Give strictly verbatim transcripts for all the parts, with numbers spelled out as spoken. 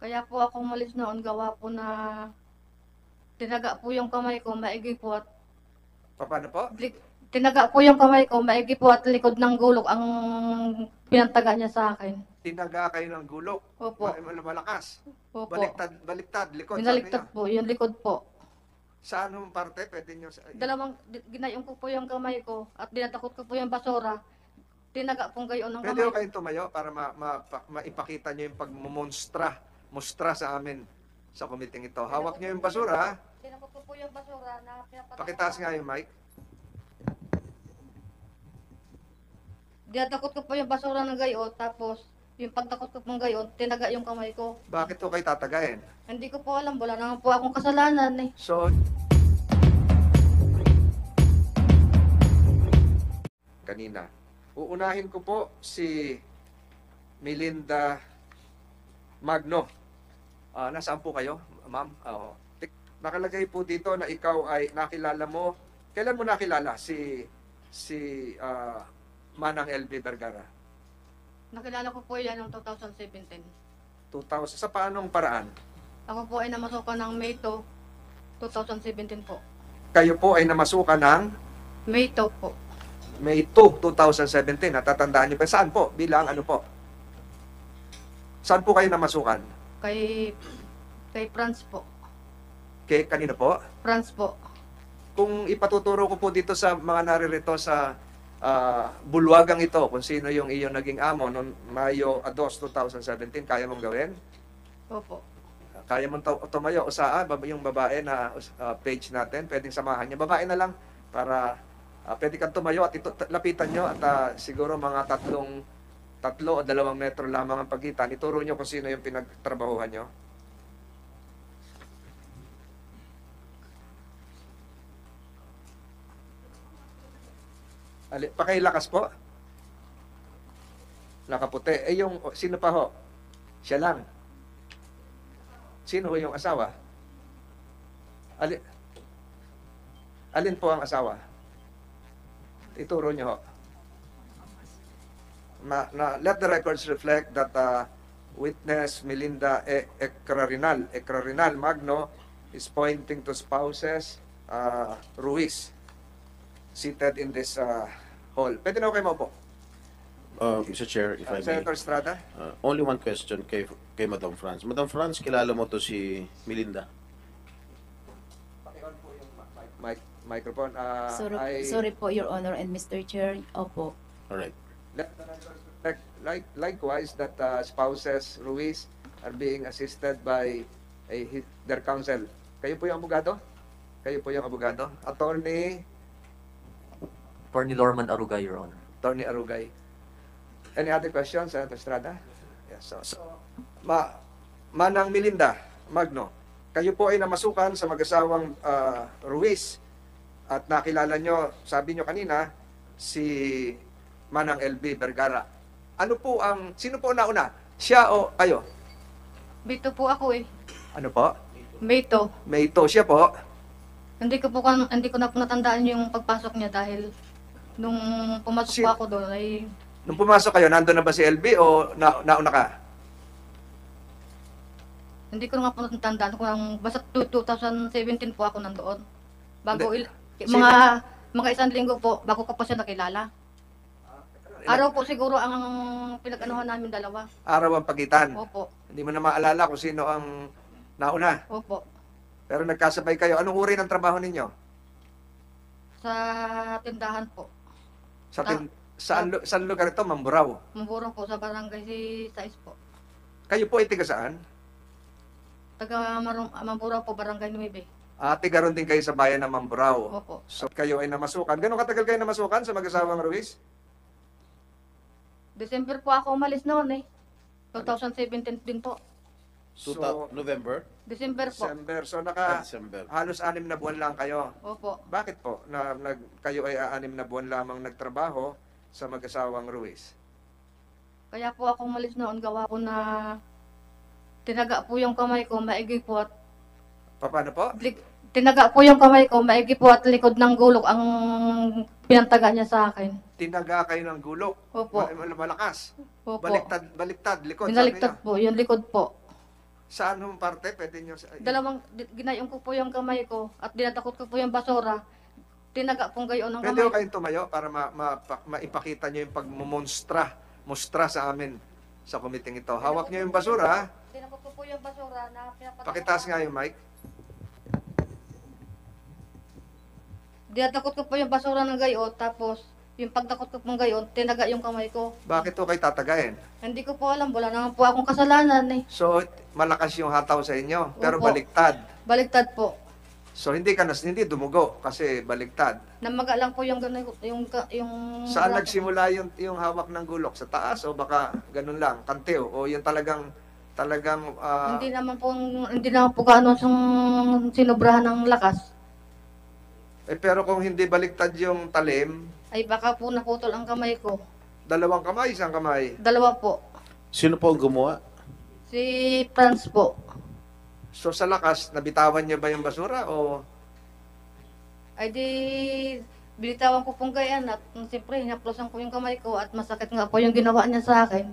Kaya po ako umalis noon, gawa po na tinaga po yung kamay ko, maigi po at Paano po? lik- tinaga po yung kamay ko, maigi po at likod ng gulok ang pinantaga niya sa akin. Tinaga kayo ng gulok. Opo. Ma- malakas. Opo. Baliktad, baliktad, likod, sabi Binaliktad niya. po, yung likod po. Sa anong parte pwede nyo? sa- Dalawang, di- ginayong ko po yung kamay ko at dinatakot ko po yung basura. Tinaga pong gayon ng Pwede kamay. ko kayong tumayo para ma, ma, pa- maipakita nyo yung pagmumonstra, mustra sa amin sa kumiting ito. Hawak nyo yung basura. Tinakot ko po yung basura na pinapatakot. Pakitaas nga yung mic. Dinatakot ko po yung basura ng gayon, tapos yung pagtakot ko pong gayon, tinaga yung kamay ko. Bakit to kayo tatagayin? Hindi ko po alam, wala naman po akong kasalanan eh. So, kanina, uunahin ko po si Melinda Magno. Ah, nasaan po kayo, ma'am? Oo. Nakalagay po dito na ikaw ay nakilala mo. Kailan mo nakilala si si ah, Manang L B Vergara? Nakilala ko po yan noong two thousand seventeen. two thousand. Sa paanong paraan? Ako po ay namasukan ng May two, two thousand seventeen po. Kayo po ay namasukan ng May two po. May two, two thousand seventeen. Natatandaan niyo ba? Saan po? Bilang ano po? Saan po kayo namasukan? Kay, kay France po. Kay kanino po? France po. Kung ipatuturo ko po dito sa mga naririto sa ah, bulwagang ito, kung sino yung iyong naging amo noong Mayo two, two thousand seventeen, kaya mong gawin? Opo. Kaya mong tu- tumayo o saan, bab- yung babae na ah, page natin, pwedeng samahan niya. Babae na lang para ah, pwede kang tumayo at ito, t- lapitan nyo at ah, siguro mga tatlong, tatlo o dalawang metro lamang ang pagitan. Ituro nyo kung sino yung pinagtrabahuhan nyo. Ali, pakilakas po. Nakaputi. Eh yung, sino pa ho? Siya lang. Sino ho yung asawa? Alin, alin po ang asawa? Ituro nyo ho. Na, na, let the records reflect that uh, witness Melinda e Ecrarinal, Ecrarinal Magno is pointing to spouses uh, Ruiz seated in this uh, hall. Pwede na ako kayo maupo. Uh, Mister Chair, if Uh, I may. Senator Estrada? Uh, only one question kay, kay Madam France. Madam France, kilala mo to si Melinda? Paki-on po yung mic, mic, microphone. Uh, Sorry, I, sorry po, Your Honor and Mister Chair. Opo. Alright. Let the records reflect, like, likewise, that uh, spouses Ruiz are being assisted by a, his- their counsel. Kayo po yung abogado? Kayo po yung abogado? Attorney, Attorney Lorman Aruga, Your Honor. Attorney Arugay. Any other questions, Senator Estrada? Yes, so, so ma, Manang Melinda Magno, kayo po ay namasukan sa mag-asawang ah, Ruiz at nakilala nyo, sabi nyo kanina, si Manang L B Vergara. Ano po ang, sino po nauna? Siya o kayo? May two po ako eh. Ano po? May two. May ito, siya po. Hindi ko po kan- hindi ko na po natandaan yung pagpasok niya dahil nung pumasok Si- po ako doon ay Nung pumasok kayo, nandun na ba si L B o na, nauna ka? hindi ko na nga po natandaan kung basta two thousand seventeen po ako nandoon. Bago il- Sino? mga mga isang linggo po bago ko pa siya nakilala. Araw po siguro ang pinag-anuhan namin dalawa. Araw ang pagitan. Opo. Hindi mo na maalala kung sino ang nauna. Opo. Pero nagkasabay kayo. Anong uri ng trabaho ninyo? Sa tindahan po. Sa Ah. tin- saan, lu- saan lugar ito? Mamburao. Mamburong po sa barangay si Sais po. Kayo po ay tiga saan? Taga Marong, Mamburong po, barangay Nueve. Ah, tiga ron din kayo sa bayan ng Mamburao. Opo. So kayo ay namasukan. Gano'ng katagal kayo namasukan sa mag-asawang Ruiz? December po ako umalis noon eh. two thousand seventeen din po. So, So, November? December po. December. So Ah, naka December. halos anim na buwan lang kayo. Opo. Bakit po na nag, kayo ay anim na buwan lamang nagtrabaho sa mag-asawang Ruiz? Kaya po ako umalis noon, gawa ko na tinaga po yung kamay ko, maigi po at Paano po? lik- tinaga po yung kamay ko, maigi po at likod ng gulok ang pinantaga niya sa akin. Tinaga kayo ng gulok. Opo. Ma- Malakas. Opo. Baliktad, baliktad, likod. Sabi Binaliktad niya. po, yung likod po. Saan hong parte? Pwede nyo... sa- Dalawang, di- ginayong ko po yung kamay ko at dinatakot ko po yung basura. Tinaga pong gayon ng Pwede kamay. ko kayong tumayo para ma, ma, pa- maipakita nyo yung pagmumonstra, mustra sa amin sa kumiting ito. Hawak nyo yung basura. Tinakot ko po yung basura na pinapatakot. Pakitaas nga yung mic. Dinatakot ko po yung basura ng gayon, tapos yung pagtakot ko pong gayon, tinaga yung kamay ko. Bakit to kayo tatagayin? Hindi ko po alam, wala naman po akong kasalanan eh. So, malakas yung hataw sa inyo, pero Opo. baliktad. Baligtad po. So, hindi ka nas, hindi dumugo kasi baliktad. Namaga lang po yung ganun, yung, ka- yung... Saan nagsimula yung, yung hawak ng gulok? Sa taas o baka ganun lang, kanteo? O yung talagang, talagang, ah, Hindi naman po, hindi naman po gaano siyang sinubrahan ng lakas. eh, pero kung hindi baliktad yung talim, Ay baka po naputol ang kamay ko. dalawang kamay, isang kamay. Dalawa po. Sino po ang gumawa? Si Franz po. So, sa lakas, nabitawan niyo ba yung basura o... Ay di, binitawan ko pong gayan at mm, siyempre hinaplosan ko yung kamay ko at masakit nga po yung ginawa niya sa akin.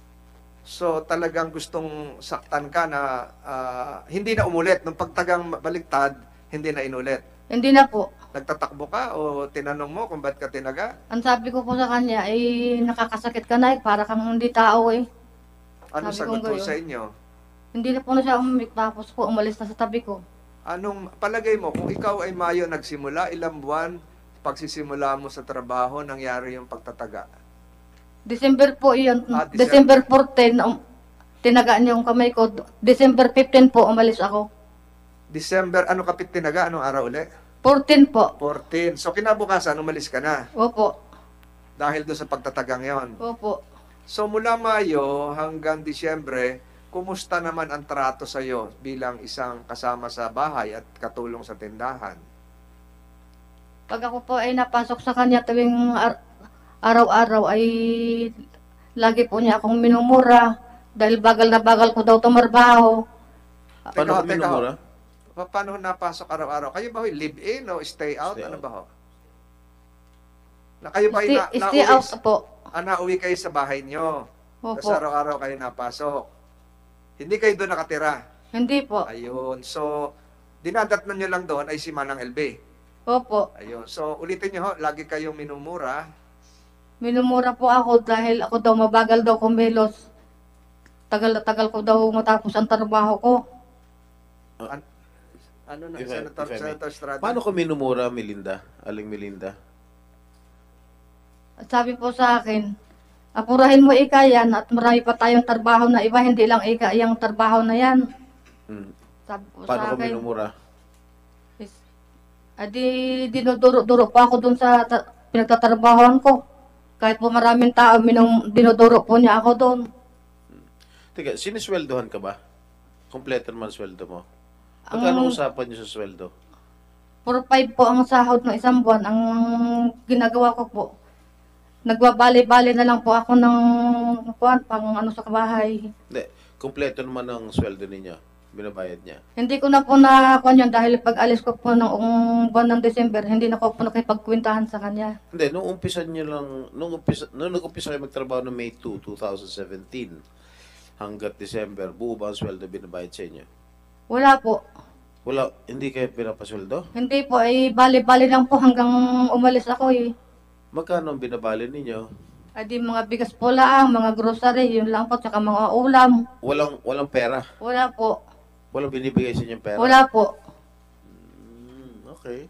So talagang gustong saktan ka na ah, hindi na umulit. Nung pagtagang baliktad, hindi na inulit. Hindi na po. Nagtatakbo ka o tinanong mo kung ba't ka tinaga? Ang sabi ko po sa kanya ay nakakasakit ka na eh, para kang hindi tao eh. Ano Sabi sagot ko mo gayon. sa inyo? Hindi na po na siya umimik tapos po umalis na sa tabi ko. Anong palagay mo, kung ikaw ay Mayo nagsimula, ilang buwan pagsisimula mo sa trabaho, nangyari yung pagtataga? December po yun. Ah, December fourteen, um, tinaga niya yung kamay ko. December fifteen po umalis ako. December, ano kapit tinaga? Anong araw uli? fourteen po. fourteen. So kinabukasan, umalis ka na Opo. dahil doon sa pagtatagang yon. Opo. So mula Mayo hanggang Disyembre, kumusta naman ang trato sa iyo bilang isang kasama sa bahay at katulong sa tindahan? Pag ako po ay napasok sa kanya tuwing ar- araw-araw ay lagi po niya akong minumura dahil bagal na bagal ko daw tumarbaho. Paano Teka, ko teka, minumura? Pa- Paano napasok araw-araw? Kayo ba ho'y live-in o stay out? Stay ano out. ba ho? Na kayo ba Stay, na, stay nauwi, out po. ah, nauwi kayo sa bahay nyo? Tapos Opo. araw-araw kayo napasok? Hindi kayo doon nakatira? Hindi po. Ayun. So, dinadatnan nyo lang doon ay si Manang L B. Opo. Ayun. So, ulitin nyo ho, lagi kayong minumura. Minumura po ako dahil ako daw mabagal daw kumilos. Tagal na tagal ko daw matapos ang trabaho ko. Ano na, If I- Senator, if I may. Senator Estrada? Paano ko minumura, Melinda? Aling Melinda? At sabi po sa akin, apurahin mo ika yan at marami pa tayong trabaho na iba, hindi lang ika yung trabaho na yan. Hmm. Sabi po Paano sa ko akin. minumura? Is, adi, dinuduro-duro pa ako dun sa ta- pinagtatrabahoan ko. Kahit po maraming tao, minum, dinuduro po niya ako doon. Teka, sinisweldohan ka ba? Kompleto naman sweldo mo. Ang- Magkano usapan niyo sa sweldo? four five po ang sahod ng isang buwan. Ang ginagawa ko po, nagbabali-bali na lang po ako ng kuwan, pang ano sa bahay. Hindi, kompleto naman ang sweldo ninyo. Binabayad niya. Hindi ko na po nakuha yun dahil pag alis ko po noong buwan ng December, hindi na ko po nakipagkwentahan sa kanya. Hindi, nung umpisa niyo lang, nung umpisa, nung nag-umpisa kayo magtrabaho noong May second, twenty seventeen, hanggat December, buo ba ang sweldo binabayad sa inyo? Wala po. Wala, hindi kayo pinapasweldo? Hindi po, ay bali-bali lang po hanggang umalis ako eh. Magkano ang binabali ninyo? Ay di mga bigas po lang, mga grocery, yun lang po, tsaka mga ulam. Walang, walang pera. Wala po. Walang binibigay sa inyong pera. Wala po. Hmm, okay.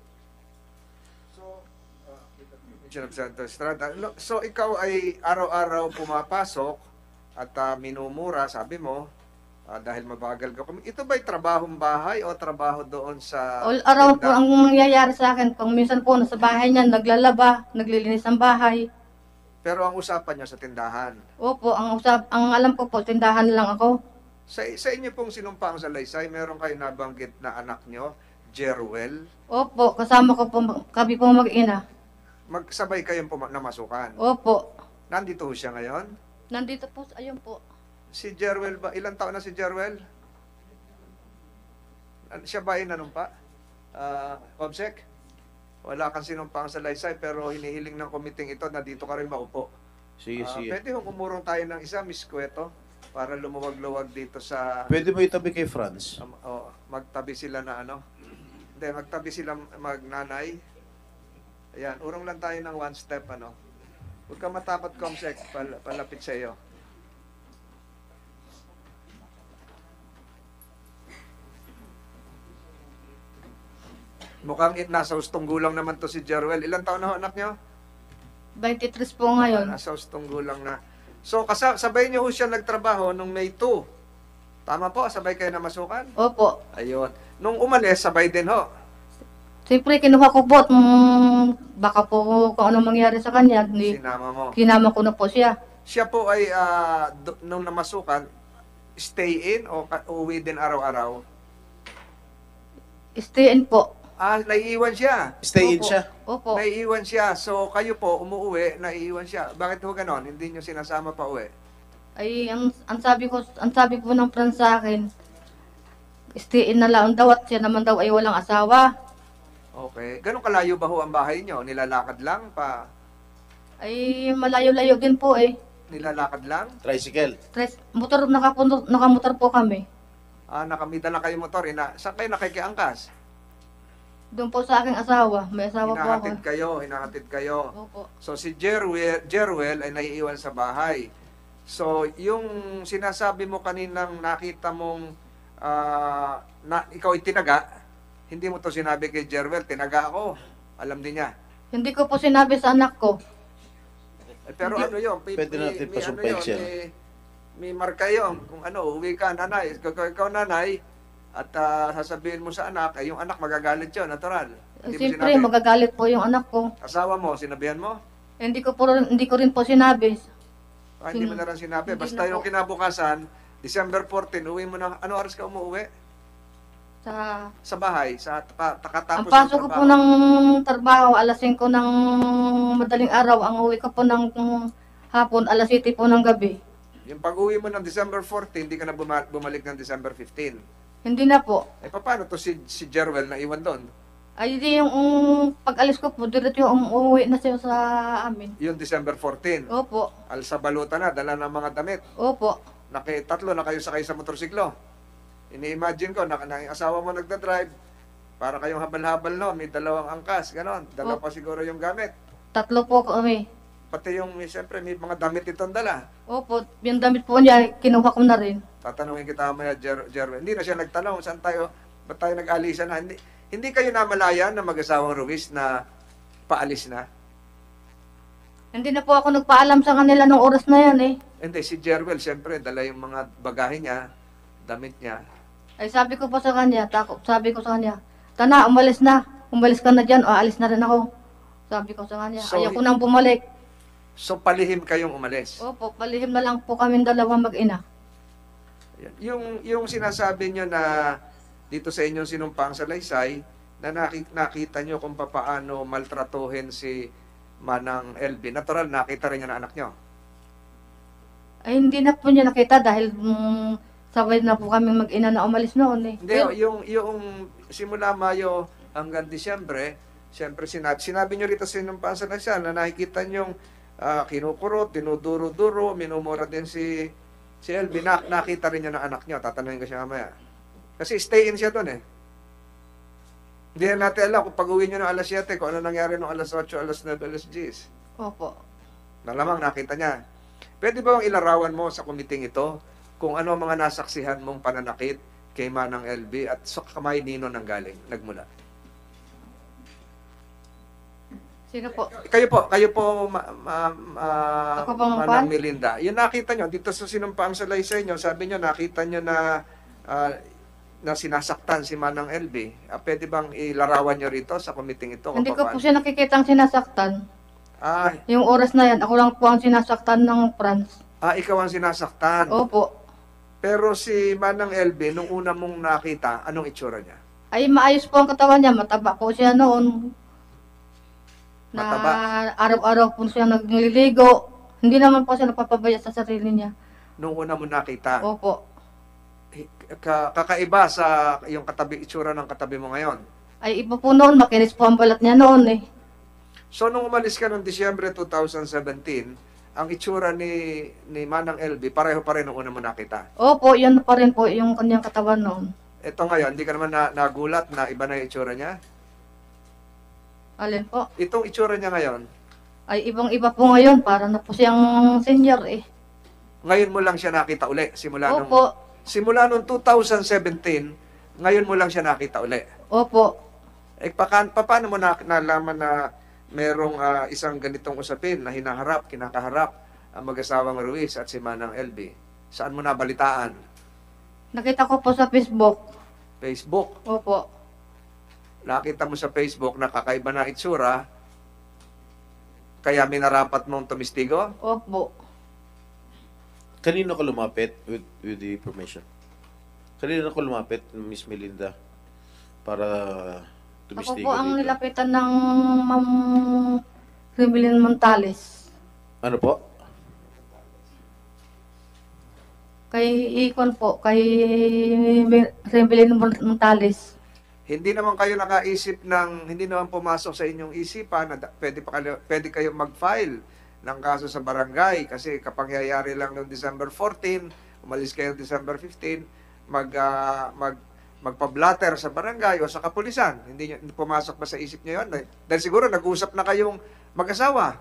Senator Estrada. No, so, ikaw ay araw-araw pumapasok at ah, minumura, sabi mo, ah, dahil mabagal ka. Ito ba'y trabahong bahay o trabaho doon sa... All around po tindahan? ang nangyayari sa akin. Kung minsan po nasa bahay niya, naglalaba, naglilinis ng bahay. Pero ang usapan niyo sa tindahan. Opo, ang usap, ang alam ko po, tindahan lang ako. Sa, sa inyo pong sinumpang sa Laysay, meron kayo nabanggit na anak niyo, Jerwel. Opo, kasama ko po, kami po mag-ina. Magsabay kayong puma- namasukan. Opo. Nandito ho siya ngayon. Nandito po, ayun po. Si Jerwel ba? Ilang taon na si Jerwel? An- Siya ba ay nanumpa? Ah, Comsec? Wala kang sinumpang sa Laysay pero hinihiling ng komiting ito na dito ka rin maupo. Sige, Ah, sige. pwede hong umurong tayo ng isa, Miss Cueto. para lumuwag-luwag dito sa Pwede mo itabi kay Franz. um, oh, magtabi sila na ano. Hindi, magtabi sila magnanay. Ayan, urong lang tayo ng one step ano. Huwag ka matapat, Comsec, pal palapit sa iyo. Mukhang it, nasa ustong gulang naman to si Jeruel. Ilan taon na ho, anak niyo? twenty-three po ngayon. Nasa ustong gulang na. So, kasa sabay niyo ho siya nagtrabaho nung May two. Tama po, sabay kayo na masukan? Opo. Ayun. Nung umalis, sabay din ho. Siyempre, kinuha ko po at mm, baka po kung ano mangyari sa kanya. Hindi, Sinama mo. kinama ko na po siya. Siya po ay, ah, do- nung namasukan, stay in o ka- uwi din araw-araw? Stay in po. Ah, naiiwan siya. Stay in Opo. siya. Opo. Naiiwan siya. So, kayo po, umuwi, naiiwan siya. Bakit ho ganon? Hindi nyo sinasama pa uwi? Ay, ang, ang sabi ko, ang sabi po ng friend sa akin, stay in na lang daw at siya naman daw ay walang asawa. Okay. Ganon kalayo ba ho ang bahay nyo? Nilalakad lang pa? Ay, malayo-layo din po eh. Nilalakad lang? Tricycle. Tres, motor, nakapunto, nakamotor po kami. Ah, nakamita na kayo motor. Ina, saan kayo nakikiangkas? Doon po sa aking asawa. May asawa po ako. Hinahatid kayo, hinahatid kayo. Opo. So si Jeruel, Jeruel ay naiiwan sa bahay. So yung sinasabi mo kaninang nakita mong ah, na, ikaw ay tinaga, hindi mo to sinabi kay Jeruel, tinaga ako. Alam din niya. Hindi ko po sinabi sa anak ko. Eh, pero ano yun? May, Pwede may- natin may pasumpain ano yun, siya. May, may marka yun. Kung ano, uwi ka, nanay. Ikaw, ikaw nanay, at ah, sasabihin mo sa anak, ay yung anak magagalit yun, natural. Hindi mo Siyempre, sinabi. magagalit po yung anak ko. Asawa mo, sinabihan mo? Hindi ko po rin- hindi ko rin po sinabi. Ah, hindi mo Sin- na rin sinabi. hindi Basta na yung po. kinabukasan, December fourteen, uwi mo na, ano oras ka umuwi? Sa Sa bahay, sa taka- takatapos ang pasok ko ng po trabaho. ng trabaho, alas singko ng madaling araw. Ang uwi ko po ng ng hapon, alas siyete po ng gabi. Yung pag-uwi mo ng December fourteen, hindi ka na buma- bumalik ng December fifteen. Hindi na po. Eh, paano to si, si Jeruel na iwan doon? Ay, di yung um, pag-alis ko po, diretso yung umuwi na siya sa amin. Yung December fourteen. Opo. Alsa baluta na, dala ng mga damit. Opo. Naki, tatlo na kayo sakay sa motorsiklo. Ini-imagine ko, na, na yung asawa mo nagda-drive, para kayong habal-habal no, may dalawang angkas, ganon. Dala Oh. pa siguro yung gamit. Tatlo po kami. Pati yung, may, siyempre, may mga damit itong dala. Opo. Yung damit po niya, kinuha ko na rin. Tatanungin kita maya, Jer Jerwin. Hindi na siya nagtanong, saan tayo, ba't tayo nag-alisan na? Hindi, hindi kayo namalayan na mag-asawang Ruiz na paalis na? Hindi na po ako nagpaalam sa kanila nung oras na yan eh. Hindi, si Jerwel, siyempre, dala yung mga bagahe niya, damit niya. Ay sabi ko po sa kanya, tako, sabi ko sa kanya, Tana, umalis na. Umalis ka na dyan, o alis na rin ako. Sabi ko sa kanya, So, ayaw ko nang bumalik. So, palihim kayong umalis. Opo, palihim na lang po kami dalawang mag-ina. Ayan. Yung, yung sinasabi nyo na dito sa inyong sinumpang salaysay, na nakita, nakita nyo kung paano maltratuhin si Manang L B. Natural, nakita rin nyo na anak nyo. Ay hindi na po niya nakita dahil mm, sabay na po kami mag-ina na umalis noon eh. Hindi, Pero- yung, yung simula Mayo hanggang Disyembre, siyempre sinabi, sinabi nyo rito sa sinumpang salaysay na nakikita nyo uh, kinukurot, dinuduro-duro, minumura din si si L B. Na, nakita rin nyo na anak nyo. Tatanungin ko siya mamaya. Kasi stay in siya doon eh. Hindi na natin alam kung pag-uwi nyo ng alas siyete, kung ano nangyari ng alas otso, alas nueve, alas diyes. Opo. Malamang nakita niya. Pwede ba bang ilarawan mo sa kumiting ito kung ano ang mga nasaksihan mong pananakit kay Manang L B at sa kamay nino nang galing, nagmula? Sino po? Kayo po, kayo po, ma, ma, ma- Ako po, Ma'am Manang Pan? Melinda. Yung nakita nyo, dito sa sinumpaang salaysay nyo, sabi nyo, nakita nyo na ah, na sinasaktan si Manang L B. Ah, pwede bang ilarawan nyo rito sa kumiting ito? kung Hindi ko po paano? siya nakikitang sinasaktan. Ah, Yung oras na yan, ako lang po ang sinasaktan ng Franz. ah, ikaw ang sinasaktan. Opo. Pero si Manang L B, nung una mong nakita, anong itsura niya? Ay maayos po ang katawan niya, mataba po siya noon. Na Mataba? araw-araw po siya nagliligo. Hindi naman po siya napapabaya sa sarili niya. Nung una mo nakita. Opo. Ka- kakaiba sa yung katabi, itsura ng katabi mo ngayon. Ay iba po noon, makinis po ang balat niya noon eh. So, nung umalis ka noong Disyembre two thousand seventeen, ang itsura ni ni Manang L B, pareho pa rin nung una mo nakita. Opo, yan pa rin po yung kanyang katawan noon. Ito ngayon, hindi ka naman na, nagulat na iba na yung itsura niya? Alin po? Itong itsura niya ngayon, Ay, ibang-iba po ngayon. Para na po siyang senior eh. ngayon mo lang siya nakita uli. Simula nung, Opo. simula nung two thousand seventeen, ngayon mo lang siya nakita uli. Opo. Eh, pa, pa, paano mo na, nalaman na merong ah, isang ganitong usapin na hinaharap, kinakaharap ang mag-asawang Ruiz at si Manang L B? Saan mo nabalitaan? Nakita ko po sa Facebook. Facebook. Opo. Nakita mo sa Facebook na kakaiba na itsura, kaya minarapat mong tumistigo? Opo. Kanino ka lumapit with, with the information? Kanino ka lumapit, Miss Melinda, para Ako tumistigo po ang dito? nilapitan ng Ma'am Rimilin Montales. Ano po? Kay Ikon po, kay Rimilin Montales. Hindi naman kayo nakaisip ng, hindi naman pumasok sa inyong isipan na da- pwede, pa kayo, pwede kayo mag-file ng kaso sa barangay kasi kapangyayari lang noong December fourteen, umalis kayo December fifteen, mag, ah, mag, magpa-blatter sa barangay o sa kapulisan. Hindi, nyo- hindi pumasok ba sa isip niyo yun? Dahil siguro nag-usap na kayong mag-asawa.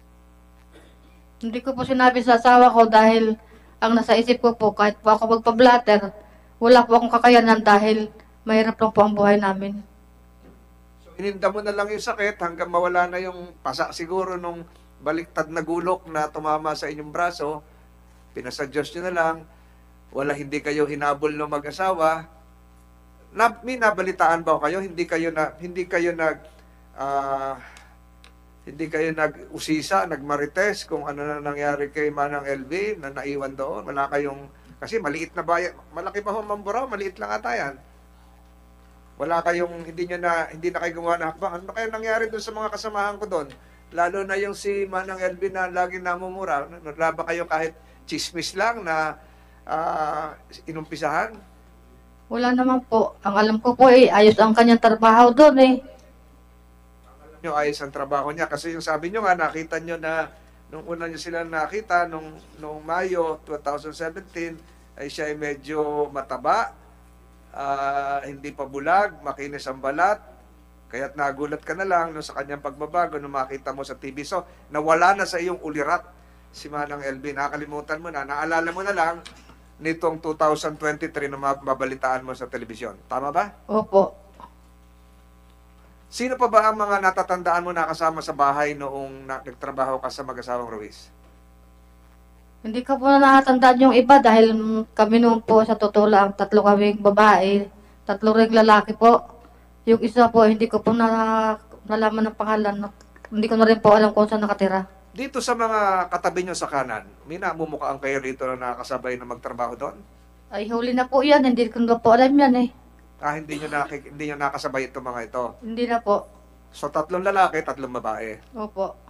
Hindi ko po sinabi sa asawa ko dahil ang nasa isip ko po, kahit po ako magpa-blatter, wala po akong kakayanan dahil mahirap lang po ang buhay namin. So, ininda mo na lang yung sakit hanggang mawala na yung pasa siguro nung baliktad na gulok na tumama sa inyong braso. Pinasadyos nyo na lang. Wala, hindi kayo hinabol ng mag-asawa. Na, may nabalitaan ba kayo? Hindi kayo na hindi kayo nag ah, hindi kayo nag-usisa, nagmarites kung ano na nangyari kay Manang L B na naiwan doon. Wala kayong kasi maliit na bayan, malaki pa ho Mamburao, maliit lang ata yan. Wala kayong, hindi nyo na, hindi na kayo gumawa ng hakbang. Ano kaya nangyari doon sa mga kasamahan ko doon? Lalo na yung si Manang L B na lagi namumura. Wala ba kayo kahit chismis lang na ah, inumpisahan? Wala naman po. Ang alam ko po eh, ayos ang kanyang trabaho doon eh. Nyo ayos ang trabaho niya. Kasi yung sabi nyo nga, nakita nyo na nung una nyo sila nakita, nung, nung Mayo twenty seventeen, ay siya ay medyo mataba, ah, hindi pa bulag, makinis ang balat, kaya't nagulat ka na lang nung sa kanyang pagbabago nung makita mo sa T V. So, nawala na sa iyong ulirat si Manang L B. Nakalimutan mo na, naalala mo na lang nitong two thousand twenty-three na mabalitaan mo sa telebisyon. Tama ba? Opo. Sino pa ba ang mga natatandaan mo nakasama sa bahay noong na- nagtrabaho ka sa mag-asawang Ruiz? Hindi ko po na nakatandaan yung iba dahil mm, kami noon po sa totoo lang, tatlo kaming babae, tatlo ring lalaki po. Yung isa po, hindi ko po na, nalaman ng pangalan. Hindi ko na rin po alam kung saan nakatira. Dito sa mga katabi nyo sa kanan, may namumukhaan kayo rito na nakasabay na magtrabaho doon? Ay, huli na po yan. Hindi ko na po alam yan eh. Ah, hindi nyo, nakik- hindi nyo nakasabay itong mga ito. Hindi na po. So, tatlong lalaki, tatlong babae. Opo.